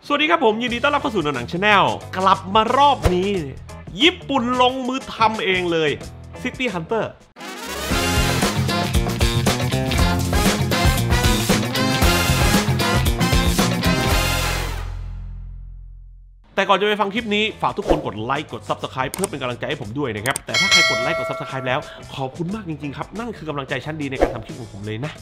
สวัสดีครับผมยินดีต้อนรับเข้าสู่หนังชาแนลกลับมารอบนี้ญี่ปุ่นลงมือทำเองเลย City Hunter แต่ก่อนจะไปฟังคลิปนี้ฝากทุกคนกดไลค์กด Subscribe เพื่อเป็นกำลังใจให้ผมด้วยนะครับแต่ถ้าใครกดไลค์กด Subscribe แล้วขอบคุณมากจริงๆครับนั่นคือกำลังใจชั้นดีในการทำคลิปของผมเลยนะ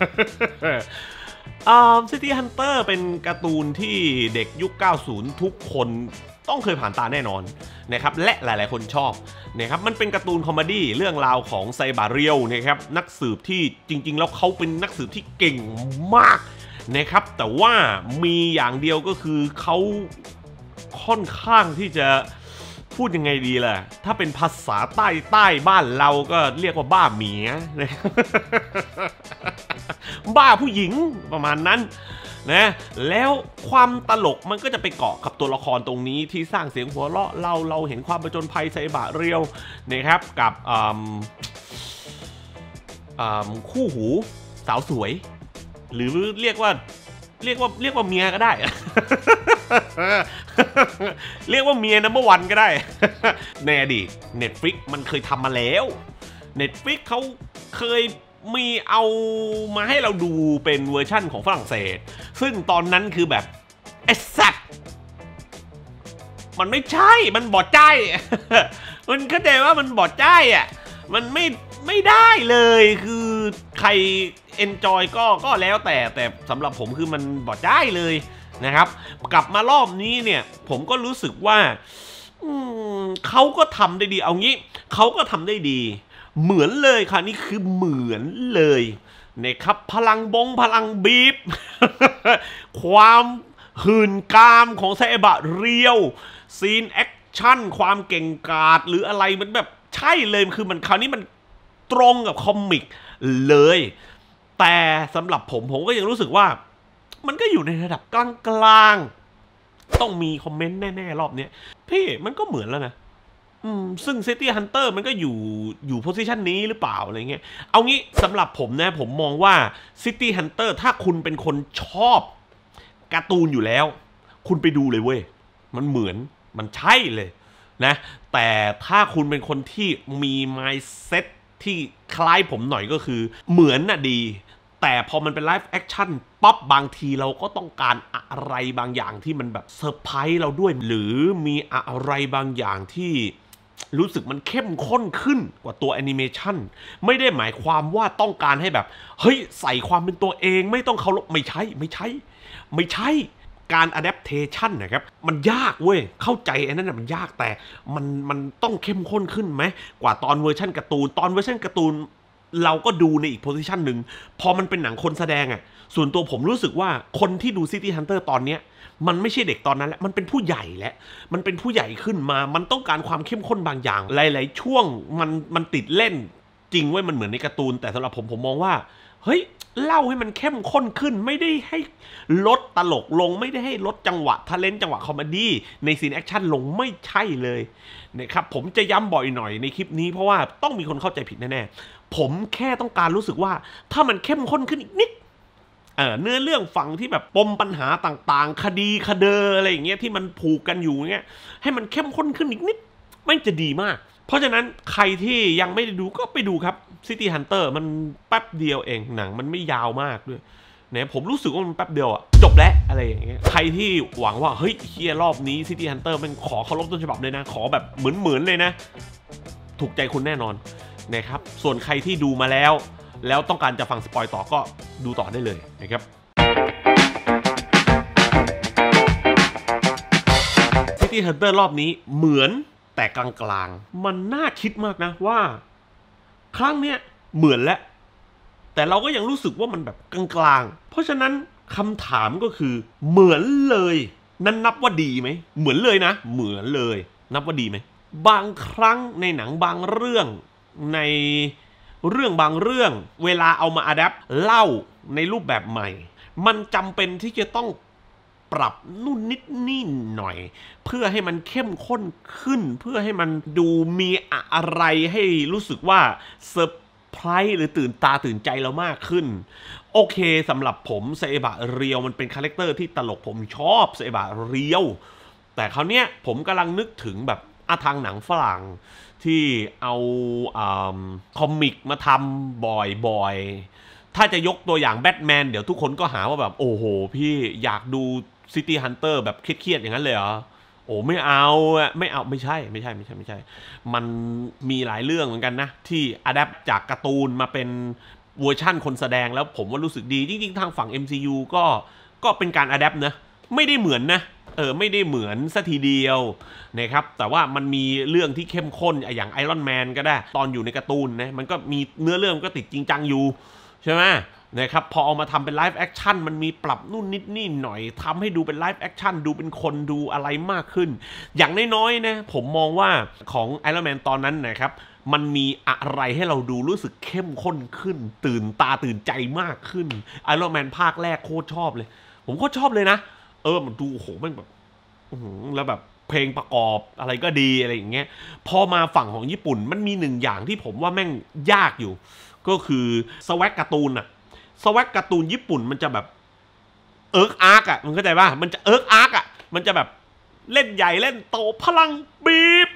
City Hunter เป็นการ์ตูนที่เด็กยุค 90 ทุกคนต้องเคยผ่านตาแน่นอนนะครับและหลายๆคนชอบนะครับมันเป็นการ์ตูนคอมเมดี้เรื่องราวของไซบาเรียวนะครับนักสืบที่จริงๆแล้วเขาเป็นนักสืบที่เก่งมากนะครับแต่ว่ามีอย่างเดียวก็คือเขาค่อนข้างที่จะพูดยังไงดีล่ะถ้าเป็นภาษาใต้บ้านเราก็เรียกว่าบ้าเมียนะบ้าผู้หญิงประมาณนั้นนะแล้วความตลกมันก็จะไปเกาะกับตัวละครตรงนี้ที่สร้างเสียงหัวเราะเราเห็นความประจนภัยไซบะเรียวนะครับกับคู่หูสาวสวยหรือเรียกว่าเมียก็ได้ เรียกว่าเมียนัมเบอร์วันก็ได้ ในอดีต Netflix มันเคยทำมาแล้ว Netflix เขาเคยมีเอามาให้เราดูเป็นเวอร์ชั่นของฝรั่งเศสซึ่งตอนนั้นคือแบบไอ้สัตว์มันไม่ใช่มันบอดใจ มันเข้าใจว่ามันบอดใจอ่ะมันไม่ได้เลยคือใคร enjoy ก็แล้วแต่สำหรับผมคือมันบอดใจเลยนะครับกลับมารอบนี้เนี่ยผมก็รู้สึกว่าเขาก็ทำได้ดีเอางี้เขาก็ทำได้ดีเหมือนเลยค่ะนี่คือเหมือนเลยนะครับพลังบีบ ความหื่นกามของไซบะเรียวซีนแอคชั่นความเก่งกาจหรืออะไรมันแบบใช่เลยคือมันคราวนี้มันตรงกับคอมิกเลยแต่สำหรับผมก็ยังรู้สึกว่ามันก็อยู่ในระดับกลางๆต้องมีคอมเมนต์แน่ๆรอบนี้พี่มันก็เหมือนแล้วนะซึ่ง City Hunter มันก็อยู่โพสิชันนี้หรือเปล่าอะไรเงี้ยเอางี้สำหรับผมนะผมมองว่า City Hunter ถ้าคุณเป็นคนชอบการ์ตูนอยู่แล้วคุณไปดูเลยเว้ยมันเหมือนมันใช่เลยนะแต่ถ้าคุณเป็นคนที่มี mindset ที่คล้ายผมหน่อยก็คือเหมือนน่ะดีแต่พอมันเป็นไลฟ์แอคชั่นป๊อปบางทีเราก็ต้องการอะไรบางอย่างที่มันแบบเซอร์ไพรส์เราด้วยหรือมีอะไรบางอย่างที่รู้สึกมันเข้มข้นขึ้นกว่าตัวแอนิเมชันไม่ได้หมายความว่าต้องการให้แบบเฮ้ยใส่ความเป็นตัวเองไม่ต้องเคารพไม่ใช่การ adaptation นะครับมันยากเว้ยเข้าใจไอ้นั่นมันยากแต่มันต้องเข้มข้นขึ้นไหมกว่าตอนเวอร์ชันการ์ตูนเราก็ดูในอีกโพสิชันหนึ่งพอมันเป็นหนังคนแสดงอ่ะส่วนตัวผมรู้สึกว่าคนที่ดู City Hunter ตอนเนี้ยมันไม่ใช่เด็กตอนนั้นแล้วมันเป็นผู้ใหญ่แล้วมันเป็นผู้ใหญ่ขึ้นมามันต้องการความเข้มข้นบางอย่างหลายๆช่วงมันติดเล่นจริงเว้ยมันเหมือนในการ์ตูนแต่สำหรับผมมองว่าเฮ้ยเล่าให้มันเข้มข้นขึ้นไม่ได้ให้ลดตลกลงไม่ได้ให้ลดจังหวะทะเลนจังหวะคอมเมดี้ในซีนแอคชั่นลงไม่ใช่เลยนะครับผมจะย้ำบ่อยหน่อยในคลิปนี้เพราะว่าต้องมีคนเข้าใจผิดแน่ๆผมแค่ต้องการรู้สึกว่าถ้ามันเข้มข้นขึ้นอีกนิดเนื้อเรื่องฝั่งที่แบบปมปัญหาต่างๆคดีคดีอะไรอย่างเงี้ยที่มันผูกกันอยู่เงี้ยให้มันเข้มข้นขึ้นอีกนิดไม่จะดีมากเพราะฉะนั้นใครที่ยังไม่ได้ดูก็ไปดูครับ City Hunter มันแป๊บเดียวเองหนังมันไม่ยาวมากด้วยเนี่ยผมรู้สึกว่ามันแป๊บเดียวอะจบแล้วอะไรอย่างเงี้ยใครที่หวังว่าเฮ้ยเฮียรอบนี้ City Hunter มันขอเคารพต้นฉบับเลยนะขอแบบเหมือนเลยนะถูกใจคุณแน่นอนนะครับส่วนใครที่ดูมาแล้วต้องการจะฟังสปอยต่อก็ดูต่อได้เลยนะครับ City Hunter รอบนี้เหมือนแต่กลางๆมันน่าคิดมากนะว่าครั้งเนี้ยเหมือนแล้วแต่เราก็ยังรู้สึกว่ามันแบบกลางๆเพราะฉะนั้นคำถามก็คือเหมือนเลยนั้นนับว่าดีไหมเหมือนเลยนะเหมือนเลยนับว่าดีไหมบางครั้งในหนังบางเรื่องในเรื่องบางเรื่องเวลาเอามาอัดแอปเล่าในรูปแบบใหม่มันจำเป็นที่จะต้องปรับนู่นนิดนี่หน่อยเพื่อให้มันเข้มข้นขึ้นเพื่อให้มันดูมีอะไรให้รู้สึกว่าเซอร์ไพรส์หรือตื่นตาตื่นใจเรามากขึ้นโอเคสำหรับผมเซบะเรียวมันเป็นคาแรคเตอร์ที่ตลกผมชอบเซบะเรียวแต่คราวเนี้ยผมกำลังนึกถึงแบบทางหนังฝรั่งที่เอาคอมิกมาทำบ่อยๆถ้าจะยกตัวอย่างแบทแมนเดี๋ยวทุกคนก็หาว่าแบบโอ้โหพี่อยากดูซิตี้ฮันเตอร์แบบเครียดๆอย่างนั้นเลยเหรอโอ้ไม่เอาไม่ใช่มันมีหลายเรื่องเหมือนกันนะที่อะแดปจากการ์ตูนมาเป็นเวอร์ชั่นคนแสดงแล้วผมว่ารู้สึกดีจริงๆทางฝั่ง MCU ก็เป็นการอะแดปนะไม่ได้เหมือนนะไม่ได้เหมือนซะทีเดียวนะครับแต่ว่ามันมีเรื่องที่เข้มข้นอย่างไอรอนแมนก็ได้ตอนอยู่ในการ์ตูนนะมันก็มีเนื้อเรื่องก็ติดจริงจังอยู่ใช่ไหมนะครับพอเอามาทำเป็นไลฟ์แอคชั่นมันมีปรับนู่นนิดนี่หน่อยทำให้ดูเป็นไลฟ์แอคชั่นดูเป็นคนดูอะไรมากขึ้นอย่างน้อยๆนะผมมองว่าของไอรอนแมนตอนนั้นนะครับมันมีอะไรให้เราดูรู้สึกเข้มข้นขึ้นตื่นตาตื่นใจมากขึ้นไอรอนแมนภาคแรกโคตรชอบเลยผมโคตรชอบเลยนะมันดูโอ้โหมันแบบแล้วแบบเพลงประกอบอะไรก็ดีอะไรอย่างเงี้ยพอมาฝั่งของญี่ปุ่นมันมีหนึ่งอย่างที่ผมว่าแม่งยากอยู่ก็คือสวักการ์ตูนอะสวักการ์ตูนญี่ปุ่นมันจะแบบอาร์กอ่ะมึงเข้าใจป่ะมันจะอาร์กอ่ะมันจะแบบเล่นใหญ่เล่นโตพลังบีบ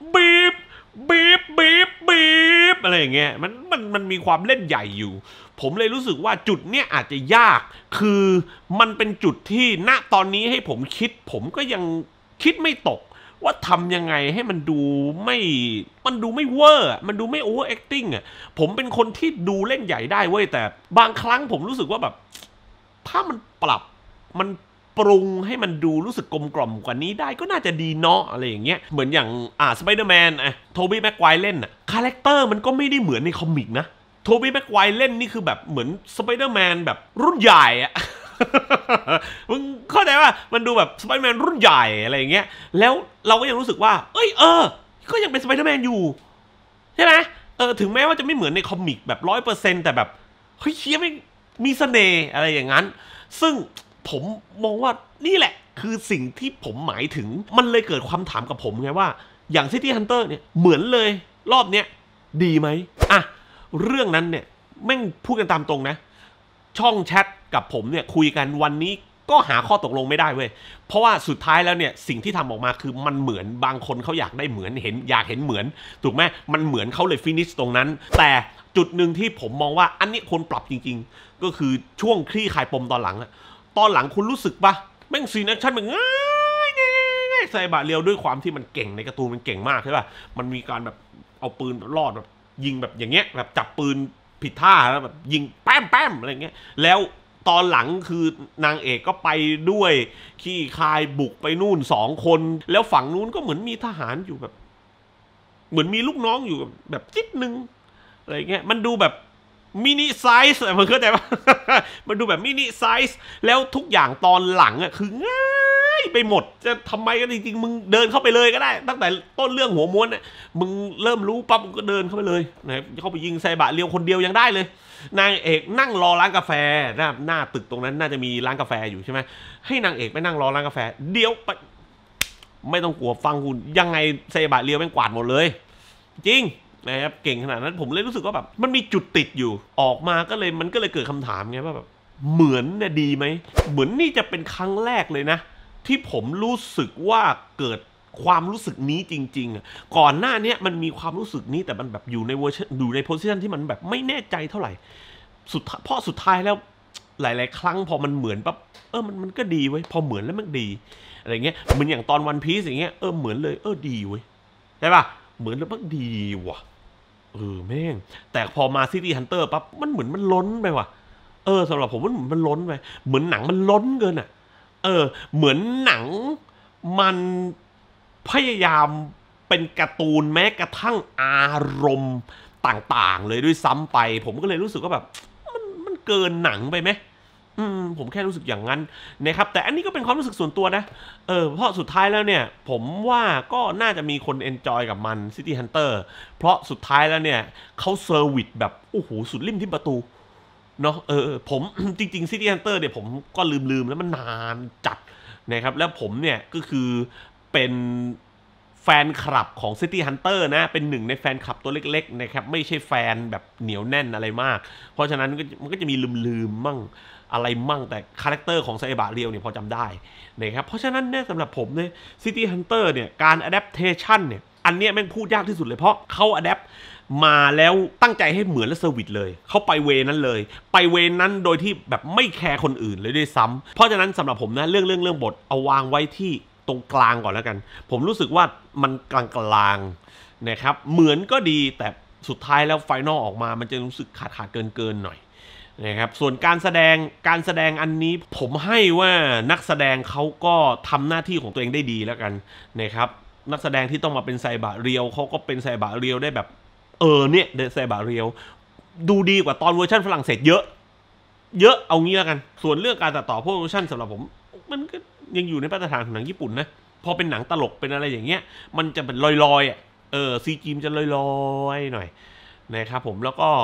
อะไรอย่างเงี้ยมันมีความเล่นใหญ่อยู่ผมเลยรู้สึกว่าจุดเนี้ยอาจจะยากคือมันเป็นจุดที่ณตอนนี้ให้ผมคิดผมก็ยังคิดไม่ตกว่าทำยังไงให้มันดูไม่เวอร์มันดูไม่โอเวอร์แอคติ้งอ่ะผมเป็นคนที่ดูเล่นใหญ่ได้เว้ยแต่บางครั้งผมรู้สึกว่าแบบถ้ามันปรับมันปรุงให้มันดูรู้สึกกลมกล่อมกว่านี้ได้ก็น่าจะดีเนาะอะไรอย่างเงี้ยเหมือนอย่างสไปเดอร์แมนโทบี้แม็กไกวร์เล่นอ่ะคาแรคเตอร์มันก็ไม่ได้เหมือนในคอมิกนะโทบี้แม็กไกวร์เล่นนี่คือแบบเหมือนสไปเดอร์แมนแบบรุ่นใหญ่อะมึงเข้าใจว่ามันดูแบบสไปเดอร์แมนรุ่นใหญ่อะไรอย่างเงี้ยแล้วเราก็ยังรู้สึกว่าก็ยังเป็นสไปเดอร์แมนอยู่ใช่ไหมถึงแม้ว่าจะไม่เหมือนในคอมิกแบบ100%แต่แบบเฮ้ยเชี่ยไม่มีเสน่ห์อะไรอย่างนั้นซึ่งผมมองว่านี่แหละคือสิ่งที่ผมหมายถึงมันเลยเกิดความถามกับผมไงว่าอย่าง City Hunter เนี่ยเหมือนเลยรอบเนี้ยดีไหมเรื่องนั้นเนี่ยแม่งพูดกันตามตรงนะช่องแชทกับผมเนี่ยคุยกันวันนี้ก็หาข้อตกลงไม่ได้เว้ยเพราะว่าสุดท้ายแล้วเนี่ยสิ่งที่ทำออกมาคือมันเหมือนบางคนเขาอยากได้เหมือนอยากเห็นเหมือนถูกไหมมันเหมือนเขาเลยฟินิชตรงนั้นแต่จุดหนึ่งที่ผมมองว่าอันนี้คนปรับจริงๆก็คือช่วงคลี่คลายปมตอนหลังคุณรู้สึกปะแม่งซีนแอคชั่นมันง่ายไซบะเรียวด้วยความที่มันเก่งในการ์ตูนมันเก่งมากใช่ป่ะมันมีการแบบเอาปืนรอดแบบยิงแบบอย่างเงี้ยแบบจับปืนผิดท่าแล้วแบบยิงแป้มอะไรเงี้ยแล้วตอนหลังคือนางเอกก็ไปด้วยขี้คายบุกไปนู่น2 คนแล้วฝั่งนู้นก็เหมือนมีทหารอยู่แบบเหมือนมีลูกน้องอยู่แบบจิ๊ดนึงอะไรเงี้ยมันดูแบบมินิไซส์มันเข้าใจปะ มันดูแบบมินิไซส์แล้วทุกอย่างตอนหลังคือง่ายไปหมดจะทำไมกันจริงๆมึงเดินเข้าไปเลยก็ได้ตั้งแต่ต้นเรื่องหัวม้วนเนี่ยมึงเริ่มรู้ปั๊บมึงก็เดินเข้าไปเลยนะเข้าไปยิงไซบะเรียวคนเดียวยังได้เลยนางเอกนั่งรอร้านกาแฟหน้าตึกตรงนั้นน่าจะมีร้านกาแฟอยู่ใช่ไหมให้นางเอกไปนั่งรอร้านกาแฟเดี๋ยวไม่ต้องกลัวฟังคุณยังไงไซบะเรียวแม่งกวาดหมดเลยจริงนะครับเก่งขนาดนั้นผมเลยรู้สึกว่าแบบมันมีจุดติดอยู่ออกมาก็เลยมันก็เลยเกิดคำถามไงว่าแบบเหมือนเนี่ยดีไหมเหมือนนี่จะเป็นครั้งแรกเลยนะที่ผมรู้สึกว่าเกิดความรู้สึกนี้จริงๆก่อนหน้านี้มันมีความรู้สึกนี้แต่มันแบบอยู่ในเวอร์ชันอยู่ในโพสิชันที่มันแบบไม่แน่ใจเท่าไหร่เพราะสุดท้ายแล้วหลายๆครั้งพอมันเหมือนปั๊บมันก็ดีเว้ยพอเหมือนแล้วมันดีอะไรเงี้ยเหมือนอย่างตอนวันพีซอย่างเงี้ยเหมือนเลยดีเว้ยใช่ป่ะเหมือนแล้วมันดีว่ะแม่งแต่พอมาซิตี้ฮันเตอร์ปั๊บมันเหมือนมันล้นไปว่ะสำหรับผมมันล้นไปเหมือนหนังมันล้นเกินอ่ะเหมือนหนังมันพยายามเป็นการ์ตูนแม้กระทั่งอารมณ์ต่างๆเลยด้วยซ้ำไปผมก็เลยรู้สึกว่าแบบมันเกินหนังไปไหมผมแค่รู้สึกอย่างนั้นนะครับแต่อันนี้ก็เป็นความรู้สึกส่วนตัวนะเพราะสุดท้ายแล้วเนี่ยผมว่าก็น่าจะมีคนเอนจอยกับมัน City Hunter เพราะสุดท้ายแล้วเนี่ยเขาเซอร์วิสแบบโอ้โหสุดริมที่ประตูเนาะผมจริงๆ City Hunter เนี่ยผมก็ลืมแล้วมันนานจัดนะครับแล้วผมเนี่ยก็คือเป็นแฟนคลับของ City Hunter นะเป็นหนึ่งในแฟนคลับตัวเล็กๆนะครับไม่ใช่แฟนแบบเหนียวแน่นอะไรมากเพราะฉะนั้นมันก็จะมีลืมมั่งอะไรมั่งแต่คาแรคเตอร์ของไซบะเรียวเนี่ยพอจำได้นะครับเพราะฉะนั้นเนี่ยสำหรับผมเนี่ย City Hunter เนี่ยการ adaptation เนี่ยอันเนี้ยแม่งพูดยากที่สุดเลยเพราะเขา adapt มาแล้วตั้งใจให้เหมือนและเซอร์วิสเลยเขาไปเวนั้นเลยไปเวนั้นโดยที่แบบไม่แคร์คนอื่นเลยด้วยซ้ำเพราะฉะนั้นสำหรับผมนะเรื่องบทเอาวางไว้ที่ตรงกลางก่อนแล้วกันผมรู้สึกว่ามันกลางนะครับเหมือนก็ดีแต่สุดท้ายแล้วไฟนอลออกมามันจะรู้สึกขาดเกินหน่อยนะครับส่วนการแสดงอันนี้ผมให้ว่านักแสดงเขาก็ทำหน้าที่ของตัวเองได้ดีแล้วกันนะครับนักแสดงที่ต้องมาเป็นไซบะเรียวเขาก็เป็นไซบะเรียวได้แบบเนี่ยเดไซบะเรียวดูดีกว่าตอนเวอร์ชันฝรั่งเศสเยอะเอางี้แล้วกันส่วนเรื่องการตัดต่อโปรดักชั่นสำหรับผมมันก็ยังอยู่ในมาตรฐานของหนังญี่ปุ่นนะพอเป็นหนังตลกเป็นอะไรอย่างเงี้ยมันจะเป็นลอยซีจีมจะลอยหน่อยนะครับผมแล้วก็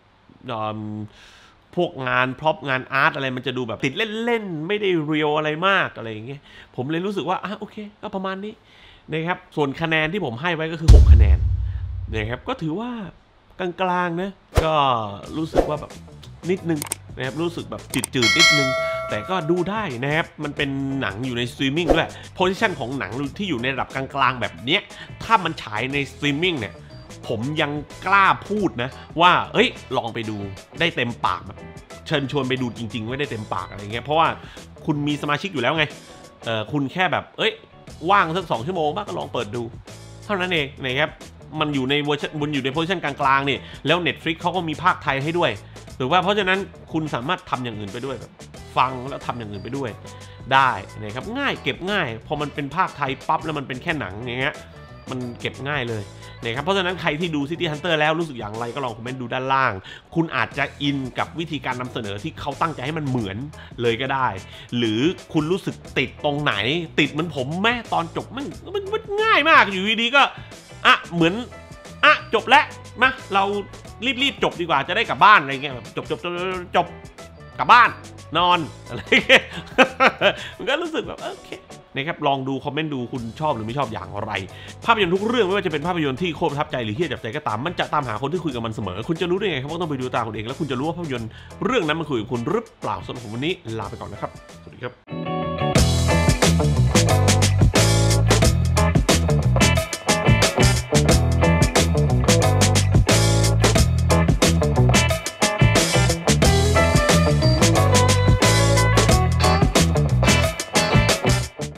พวกงานพร็อพงานอาร์ตอะไรมันจะดูแบบติดเล่นไม่ได้เรียลอะไรมากอะไรอย่างเงี้ยผมเลยรู้สึกว่าโอเคก็ประมาณนี้นะครับส่วนคะแนนที่ผมให้ไว้ก็คือ6คะแนนนะครับก็ถือว่ากลางๆนะก็รู้สึกว่าแบบนิดนึงนะครับรู้สึกแบบจืดนิดนึงแต่ก็ดูได้นะครับมันเป็นหนังอยู่ในสตรีมมิ่งด้วยโพซิชันของหนังที่อยู่ในระดับกลางๆแบบเนี้ยถ้ามันฉายในสตรีมมิ่งเนี่ยผมยังกล้าพูดนะว่าลองไปดูได้เต็มปากแบบเชิญชวนไปดูจริงๆไม่ได้เต็มปากอะไรเงี้ยเพราะว่าคุณมีสมาชิกอยู่แล้วไงคุณแค่แบบว่างสัก2 ชั่วโมงบ้างก็ลองเปิดดูเท่านั้นเองนะครับมันอยู่ในเวอร์ชันอยู่ในโพซิชันกลางๆนี่แล้ว Netflix เขาก็มีภาคไทยให้ด้วยหรือว่าเพราะฉะนั้นคุณสามารถทำอย่างอื่นไปด้วยแบบฟังแล้วทำอย่างอื่นไปด้วยได้นะครับง่ายเก็บง่ายพอมันเป็นภาคไทยปั๊บแล้วมันเป็นแค่หนังอย่างเงี้ยมันเก็บง่ายเลยนะครับเพราะฉะนั้นใครที่ดู City Hunter แล้วรู้สึกอย่างไรก็ลองคอมเมนต์ดูด้านล่างคุณอาจจะอินกับวิธีการนำเสนอที่เขาตั้งใจให้มันเหมือนเลยก็ได้หรือคุณรู้สึกติดตรงไหนติดเหมือนผมแม่ตอนจบมันง่ายมากอยู่ดีๆก็เหมือนจบแล้วมาเรารีบจบดีกว่าจะได้กลับบ้านอะไรเงี้ยแบบจบกลับบ้านนอนอะไรเงี้ยมันก็รู้สึกแบบโอเคนะครับลองดูคอมเมนต์ดูคุณชอบหรือไม่ชอบอย่างไรภาพยนตร์ทุกเรื่องไม่ว่าจะเป็นภาพยนตร์ที่โคตรประทับใจหรือที่จับใจก็ตามมันจะตามหาคนที่คุยกับมันเสมอคุณจะรู้ได้ไงครับว่าต้องไปดูตามคุณเองแล้วคุณจะรู้ว่าภาพยนตร์เรื่องนั้นมันคุยกับคุณหรือเปล่าสำหรับผมวันนี้ลาไปก่อนนะครับสวัสดีครับ